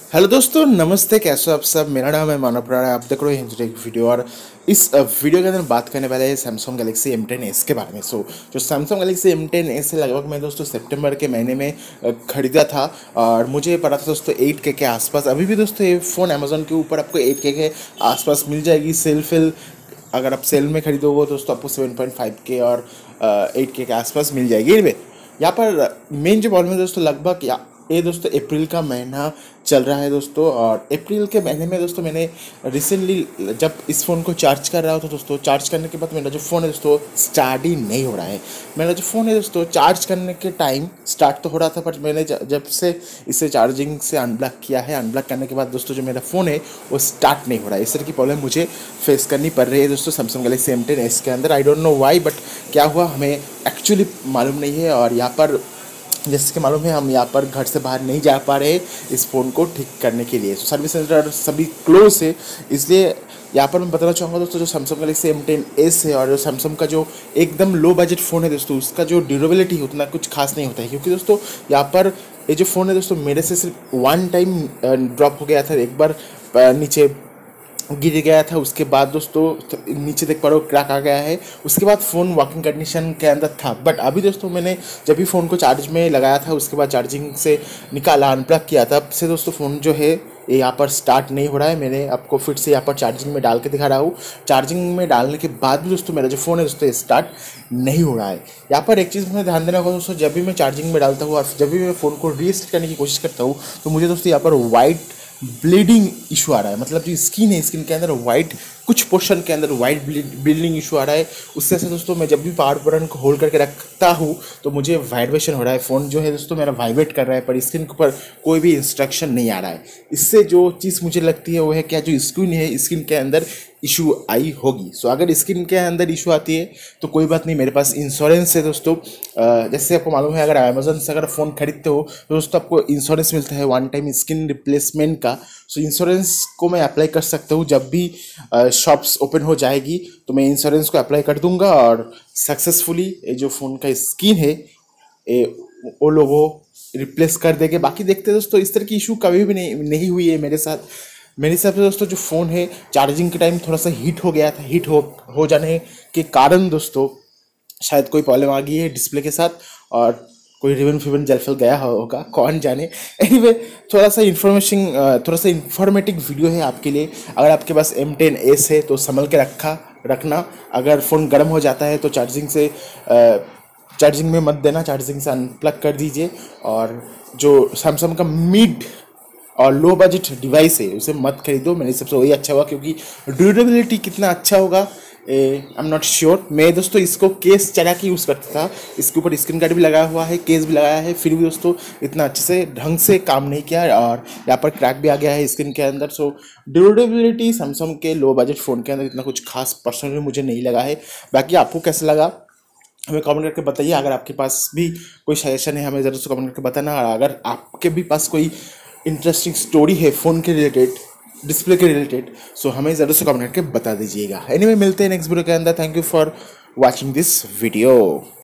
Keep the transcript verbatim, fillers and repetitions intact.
Hello दोस्तों, नमस्ते। कैसे हो आप सब? मेरा नाम है मानव प्राणा। आप देख रहे हो हिंदी एक वीडियो, और इस अ, वीडियो के अंदर बात करने वाले हैं Samsung Galaxy M ten S के बारे में। सो जो Samsung Galaxy M ten S है, लगभग मैं दोस्तों सितंबर के महीने में अ, खरीदा था, और मुझे पड़ा था दोस्तों एट के के आसपास। अभी भी दोस्तों ये फ़ोन अमेजोन के ऊपर आपको एट के के आसपास मिल जाएगी। सेल फिल अगर आप सेल में खरीदोगे दोस्तों आपको सेवन पॉइंट फाइव के और एट के के आसपास मिल जाएगी। anyway, यहाँ पर मेन जो प्रॉब्लम है दोस्तों, लगभग या ये दोस्तों अप्रैल का महीना चल रहा है दोस्तों, और अप्रैल के महीने में दोस्तों मैंने रिसेंटली जब इस फ़ोन को चार्ज कर रहा था दोस्तों, चार्ज करने के बाद मेरा जो फ़ोन है दोस्तों स्टार्ट ही नहीं हो रहा है। मेरा जो फ़ोन है दोस्तों चार्ज करने के टाइम स्टार्ट तो हो रहा था, पर मैंने जब से इसे चार्जिंग से अनब्लॉक किया है, अनब्लॉक करने के बाद दोस्तों जो मेरा फ़ोन है वो स्टार्ट नहीं हो रहा है। इस तरह की प्रॉब्लम मुझे फेस करनी पड़ रही है दोस्तों Samsung Galaxy M ten S के अंदर। I don't know why, but क्या हुआ हमें एक्चुअली मालूम नहीं है। और यहाँ पर जैसे कि मालूम है हम यहाँ पर घर से बाहर नहीं जा पा रहे इस फ़ोन को ठीक करने के लिए। सर्विस सेंटर सभी क्लोज है, इसलिए यहाँ पर मैं बताना चाहूँगा दोस्तों जो Samsung Galaxy M ten S है और जो सैमसंग का जो एकदम लो बजट फ़ोन है दोस्तों, उसका जो ड्यूरेबिलिटी उतना कुछ खास नहीं होता है। क्योंकि दोस्तों यहाँ पर ये जो फ़ोन है दोस्तों मेरे से सिर्फ वन टाइम ड्रॉप हो गया था, एक बार अ, नीचे गिर गया था। उसके बाद दोस्तों नीचे देख पा रहे हो क्रैक आ गया है। उसके बाद फ़ोन वर्किंग कंडीशन के अंदर था, बट अभी दोस्तों मैंने जब भी फ़ोन को चार्ज में लगाया था उसके बाद चार्जिंग से निकाला, अनप्लग किया, तब से दोस्तों फ़ोन जो है ये यहाँ पर स्टार्ट नहीं हो रहा है। मैंने आपको फिर से यहाँ पर चार्जिंग में डाल के दिखा रहा हूँ। चार्जिंग में डालने के बाद भी दोस्तों मेरा जो फ़ोन है दोस्तों स्टार्ट नहीं हो रहा है। यहाँ पर एक चीज़ मुझे ध्यान देना होगा दोस्तों, जब भी मैं चार्जिंग में डालता हूँ और जब भी मैं फ़ोन को रीसेट करने की कोशिश करता हूँ तो मुझे दोस्तों यहाँ पर वाइट ब्लीडिंग इशू आ रहा है। मतलब जो स्किन है, स्किन के अंदर वाइट कुछ पोर्शन के अंदर वाइट ब्लीडिंग इशू आ रहा है। उससे से दोस्तों मैं जब भी पावर बटन को होल्ड करके रखता हूँ तो मुझे वाइब्रेशन हो रहा है। फ़ोन जो है दोस्तों मेरा वाइब्रेट कर रहा है, पर स्क्रीन के ऊपर कोई भी इंस्ट्रक्शन नहीं आ रहा है। इससे जो चीज़ मुझे लगती है वो है क्या, जो स्क्रीन है स्क्रीन के अंदर इशू आई होगी। सो अगर स्क्रीन के अंदर इशू आती है तो कोई बात नहीं, मेरे पास इंश्योरेंस है दोस्तों। जैसे आपको मालूम है, अगर अमेजोन से अगर फ़ोन खरीदते हो तो दोस्तों आपको इंश्योरेंस मिलता है वन टाइम स्क्रीन रिप्लेसमेंट का। सो इंश्योरेंस को मैं अप्लाई कर सकता हूँ। जब भी शॉप्स ओपन हो जाएगी तो मैं इंश्योरेंस को अप्लाई कर दूंगा और सक्सेसफुली ये जो फ़ोन का स्क्रीन है ये वो लोगों रिप्लेस कर देंगे। बाकी देखते हैं दोस्तों, इस तरह की इशू कभी भी नहीं नहीं हुई है मेरे साथ। मेरे हिसाब से दोस्तों जो फ़ोन है चार्जिंग के टाइम थोड़ा सा हीट हो गया था। हीट हो हो जाने के कारण दोस्तों शायद कोई प्रॉब्लम आ गई है डिस्प्ले के साथ, और कोई रिबन फिबन जल फल गया होगा, कौन जाने। एनीवे, थोड़ा सा इन्फॉर्मेशन थोड़ा सा इन्फॉर्मेटिव वीडियो है आपके लिए। अगर आपके पास एम टेन एस है तो संभल के रखा रखना। अगर फ़ोन गर्म हो जाता है तो चार्जिंग से चार्जिंग में मत देना, चार्जिंग से अनप्लग कर दीजिए। और जो सैमसंग का मिड और लो बजट डिवाइस है उसे मत खरीदो। मेरे हिसाब से वही अच्छा होगा, क्योंकि ड्यूरेबिलिटी कितना अच्छा होगा आई एम नॉट श्योर। मैं दोस्तों इसको केस चला के यूज़ करता था, इसके ऊपर स्क्रीन गार्ड भी लगाया हुआ है, केस भी लगाया है, फिर भी दोस्तों इतना अच्छे से ढंग से काम नहीं किया, और यहाँ पर क्रैक भी आ गया है स्क्रीन के अंदर। सो ड्यूरेबिलिटी सैमसंग के लो बजट फ़ोन के अंदर इतना कुछ खास पर्सनली मुझे नहीं लगा है। बाकी आपको कैसा लगा हमें कमेंट करके बताइए। अगर आपके पास भी कोई सजेशन है हमें ज़रूर से कमेंट करके बताना। और अगर आपके भी पास कोई इंटरेस्टिंग स्टोरी है फ़ोन के रिलेटेड, डिस्प्ले के रिलेटेड, सो हमें ज़रूर से कमेंट करके बता दीजिएगा। एनीवे, मिलते हैं नेक्स्ट वीडियो के अंदर। Thank you for watching this video.